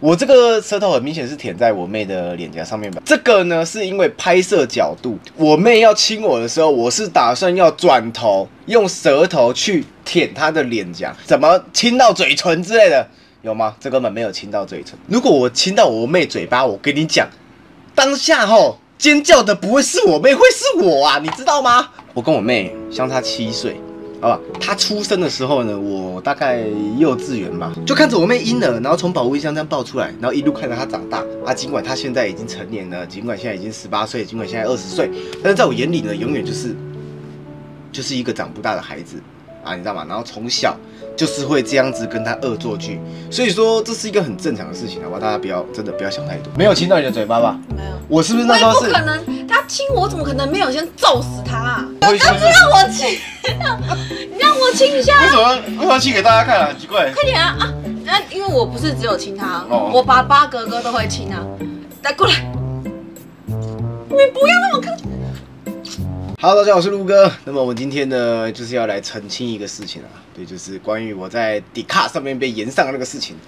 我这个舌头很明显是舔在我妹的脸颊上面吧。这个呢，是因为拍摄角度，我妹要亲我的时候，我是打算要转头用舌头去舔她的脸颊，怎么亲到嘴唇之类的，有吗？这根本没有亲到嘴唇。如果我亲到我妹嘴巴，我跟你讲，当下吼尖叫的不会是我妹，会是我啊，你知道吗？我跟我妹相差7岁。好吧，他出生的时候呢，我大概幼稚园吧，就看着我妹婴儿，然后从保温箱这样抱出来，然后一路看着她长大啊。尽管她现在已经成年了，尽管现在已经18岁，尽管现在20岁，但是在我眼里呢，永远就是一个长不大的孩子啊，你知道吗？然后从小就是会这样子跟他恶作剧，所以说这是一个很正常的事情，好吧？大家真的不要想太多。没有亲到你的嘴巴吧？ 没有。 我是不是那时候是？ 不可能，他亲我怎么可能没有先揍死他啊？ 当然让我亲，你让我亲一下。 为什么要亲给大家看啊？很奇怪。 快点啊！那因为我不是只有亲他， 哦、 我爸爸哥哥都会亲啊。来过来，你不要让我看。 Hello， 大家好，我是陆哥。那么我今天呢，就是要来澄清一个事情啊，对，就是关于我在迪卡上面被延上的那个事情。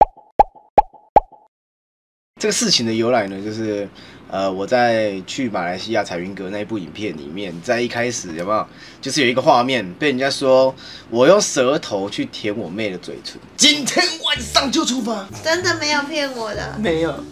这个事情的由来呢，就是我在去马来西亚彩云阁那一部影片里面，在一开始有没有，就是有一个画面被人家说我用舌头去舔我妹的嘴唇，今天晚上就出发。 真的没有骗我的， 没有。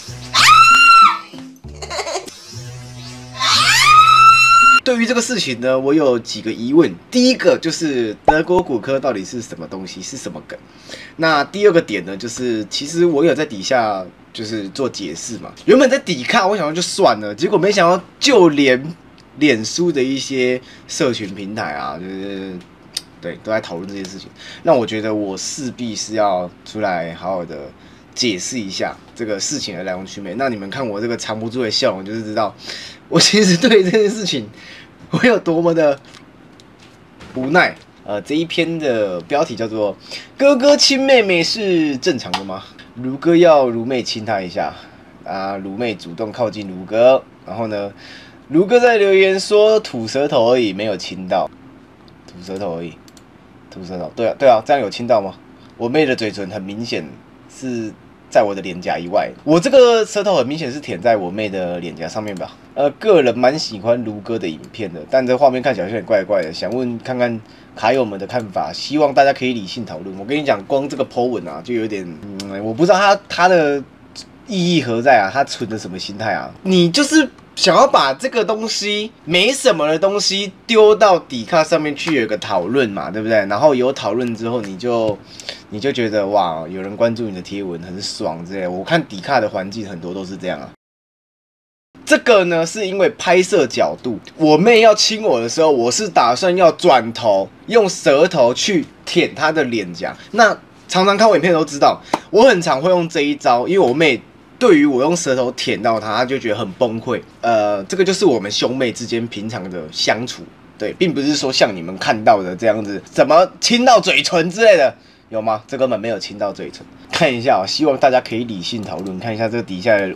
对于这个事情呢，我有几个疑问。第一个就是德国骨科到底是什么东西，是什么梗？那第二个点呢，就是其实我有在底下就是做解释嘛。原本在底看，我想说就算了，结果没想到就连脸书的一些社群平台啊，就是对都在讨论这件事情。那我觉得我势必是要出来好好的解释一下这个事情的来龙去脉。那你们看我这个藏不住的笑容，就是知道我其实对这件事情我有多么的无奈。这一篇的标题叫做“哥哥亲妹妹是正常的吗？”卢哥要卢妹亲他一下啊，卢妹主动靠近卢哥，然后呢，卢哥在留言说吐舌头而已，没有亲到，吐舌头而已，吐舌头，对啊，这样有亲到吗？我妹的嘴唇很明显是在我的脸颊以外，我这个舌头很明显是舔在我妹的脸颊上面吧。个人蛮喜欢卢哥的影片的，但这画面看起来有点怪怪的，想问看看卡友们的看法，希望大家可以理性讨论。我跟你讲，光这个 po 文啊，就有点，我不知道他的意义何在啊，他存的什么心态啊？你就是想要把这个东西没什么的东西丢到底卡上面去有一个讨论嘛，对不对？然后有讨论之后，你就觉得哇，有人关注你的贴文很爽之类的。我看底卡的环境很多都是这样啊。这个呢，是因为拍摄角度，我妹要亲我的时候，我是打算要转头用舌头去舔她的脸颊。那常常看我影片都知道，我很常会用这一招，因为我妹对于我用舌头舔到她，她就觉得很崩溃。这个就是我们兄妹之间平常的相处，对，并不是说像你们看到的这样子，怎么亲到嘴唇之类的，有吗？这根本没有亲到嘴唇。看一下希望大家可以理性讨论。看一下这个底下的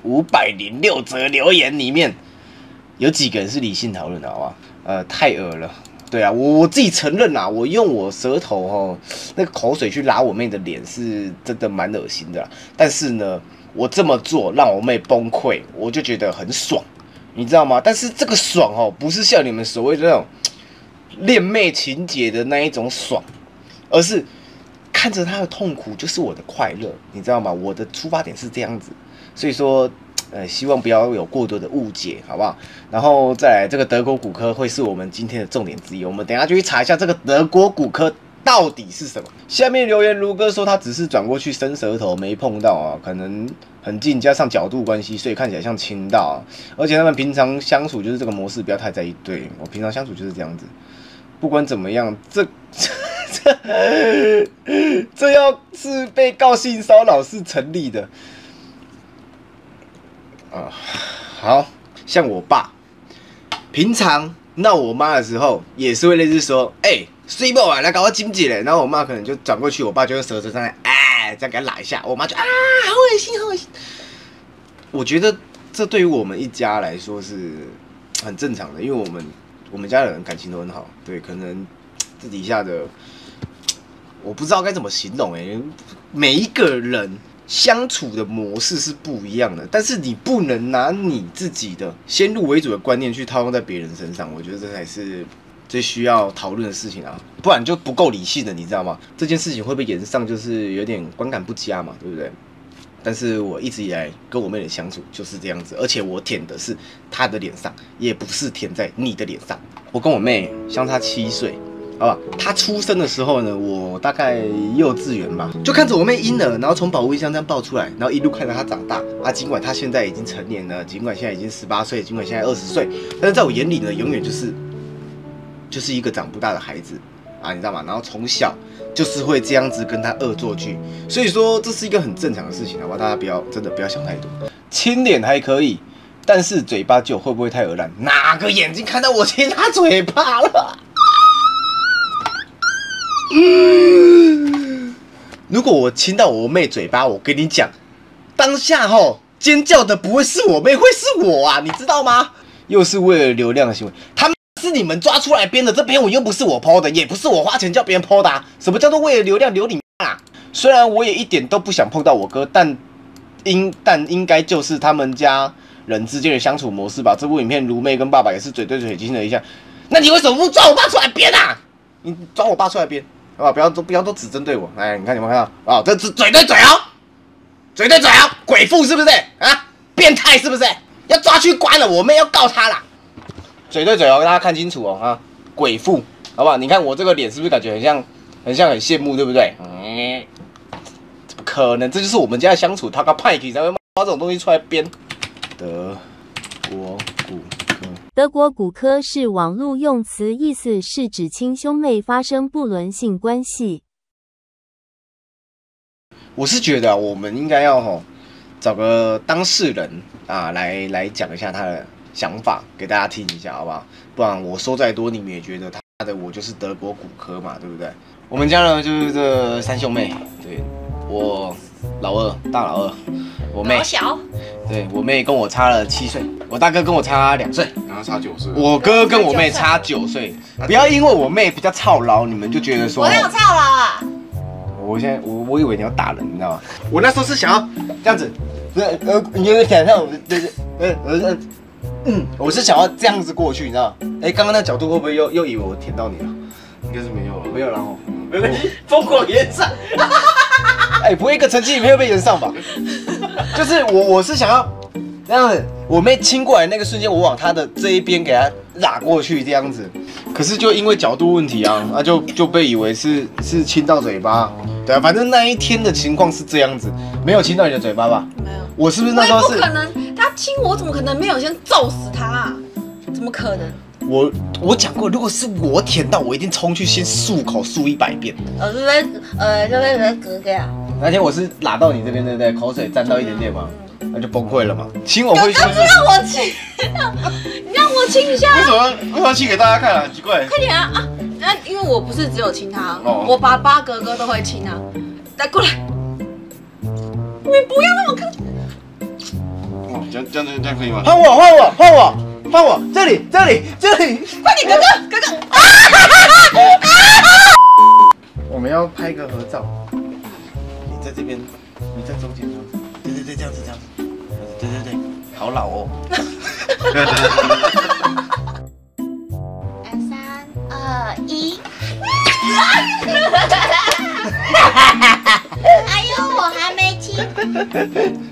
506则留言里面，有几个人是理性讨论的，好吧？太恶了。对啊，我自己承认啦，我用我舌头那个口水去拉我妹的脸，是真的蛮恶心的啦。但是呢，我这么做让我妹崩溃，我就觉得很爽，你知道吗？但是这个爽不是像你们所谓的那种恋妹情节的那一种爽，而是看着她的痛苦就是我的快乐，你知道吗？我的出发点是这样子，所以说，希望不要有过多的误解，好不好？然后再来，这个德国骨科会是我们今天的重点之一，我们等一下就去查一下这个德国骨科到底是什么。下面留言卢哥说他只是转过去伸舌头没碰到啊，可能很近加上角度关系，所以看起来像亲到啊。而且他们平常相处就是这个模式，不要太在意。对，我平常相处就是这样子，不管怎么样，这要是被告性骚扰是成立的啊。好像我爸平常闹我妈的时候，也是会类似说：“水某啊，来搞我经济嘞。”然后我妈可能就转过去，我爸就用舌头上来，这样给他拉一下，我妈就好恶心，好恶心。我觉得这对于我们一家来说是很正常的，因为我们家的人感情都很好，对，可能这底下的我不知道该怎么形容每一个人相处的模式是不一样的，但是你不能拿你自己的先入为主的观念去套用在别人身上，我觉得这才是最需要讨论的事情啊，不然就不够理性的，你知道吗？这件事情会被延上，就是有点观感不佳嘛，对不对？但是我一直以来跟我妹的相处就是这样子，而且我舔的是她的脸上，也不是舔在你的脸上。我跟我妹相差7岁。好吧，她出生的时候呢，我大概幼稚园吧，就看着我妹婴儿，然后从保温箱这样抱出来，然后一路看着她长大啊。尽管她现在已经成年了，尽管现在已经18岁，尽管现在20岁，但是在我眼里呢，永远就是一个长不大的孩子啊，你知道吗？然后从小就是会这样子跟她恶作剧，所以说这是一个很正常的事情，好吧？大家真的不要想太多，亲脸还可以，但是嘴巴就会不会太恶烂？哪个眼睛看到我亲她嘴巴了？如果我亲到我妹嘴巴，我跟你讲，当下尖叫的不会是我妹，会是我啊，你知道吗？又是为了流量的行为，他们是你们抓出来编的，这边我又不是我 PO 的，也不是我花钱叫别人 PO 的啊。什么叫做为了流量流你妈啊？虽然我也一点都不想碰到我哥，但应该就是他们家人之间的相处模式吧。这部影片如妹跟爸爸也是嘴对嘴亲了一下，那你为什么不抓我爸出来编啊？你抓我爸出来编，好吧？不要都只针对我。哎，你看有没有看到啊？这嘴对嘴哦，嘴对嘴哦，鬼父是不是啊？变态是不是？要抓去关了，我妹要告他啦。嘴对嘴哦，大家看清楚哦啊！鬼父，好不好？你看我这个脸是不是感觉很羡慕，对不对？怎么可能？这就是我们家的相处，他个派系才会把这种东西出来编。德国骨科。 德国骨科是网络用词，意思是指亲兄妹发生不伦性关系。 我是觉得我们应该要找个当事人啊来讲一下他的想法给大家听一下，好不好？不然我说再多，你们也觉得他的我就是德国骨科嘛，对不对？我们家呢就是这3兄妹，对，我老二，大老二，我妹， 老小， 对我妹跟我差了7岁，我大哥跟我差2岁， 然后差9岁， 我哥跟我妹差9岁。不要因为我妹比较操劳，你们就觉得说我哪有操劳啊？ 我现在我以为你要打人，你知道吗？我那时候是想要这样子，你有想象，我是想要这样子过去，你知道吗？刚刚那角度会不会又以为我舔到你了？ 应该是没有了， 没有，然后没关系，疯狂延上。不会一个成绩影片会被延上吧？就是我是想要这样子，我妹亲过来那个瞬间，我往她的这一边给她拉过去这样子，可是就因为角度问题啊，就被以为是亲到嘴巴。对啊，反正那一天的情况是这样子，没有亲到你的嘴巴吧？ 没有。 我是不是那时候是？ 不可能，他亲我怎么可能没有先揍死他啊？怎么可能？ 我讲过，如果是我舔到，我一定冲去先漱口漱100遍。 哥哥啊！ 那天我是拉到你这边，对不对？口水沾到一点点嘛，那就崩溃了嘛。亲我会说， 你让我亲，你让我亲一下。 为什么要亲给大家看啊？很奇怪。 快点啊！那因为我不是只有亲他，我8哥哥都会亲啊。来过来，你不要让我看。 哦，这样可以吗？ 换我，这里，快点，哥哥！我们要拍个合照，你在这边，你在中间，对，这样子，对，好老哦。 3、2、1。哎呦，我还没亲。